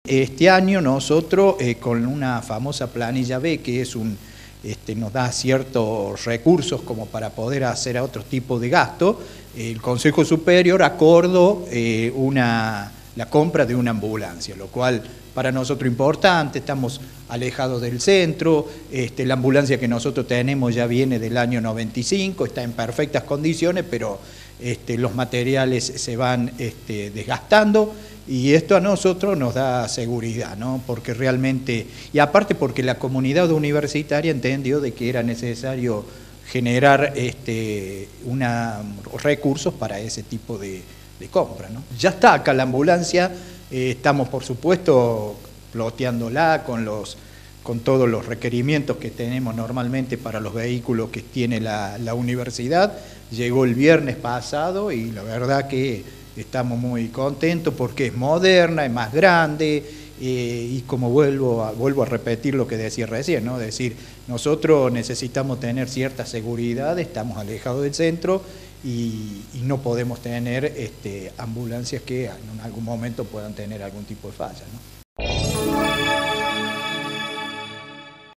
Este año nosotros, con una famosa planilla B, que es nos da ciertos recursos como para poder hacer otro tipo de gasto, el Consejo Superior acordó la compra de una ambulancia, lo cual para nosotros es importante. Estamos alejados del centro, la ambulancia que nosotros tenemos ya viene del año 95, está en perfectas condiciones, pero los materiales se van desgastando, y esto a nosotros nos da seguridad, ¿no? Porque realmente, y aparte porque la comunidad universitaria entendió de que era necesario generar recursos para ese tipo de compra, ¿no? Ya está acá la ambulancia, estamos por supuesto ploteándola con todos los requerimientos que tenemos normalmente para los vehículos que tiene la universidad. Llegó el viernes pasado y la verdad que estamos muy contentos porque es moderna, es más grande, y como vuelvo a repetir lo que decía recién, ¿no? Es decir, nosotros necesitamos tener cierta seguridad, estamos alejados del centro y no podemos tener ambulancias que en algún momento puedan tener algún tipo de falla, ¿no?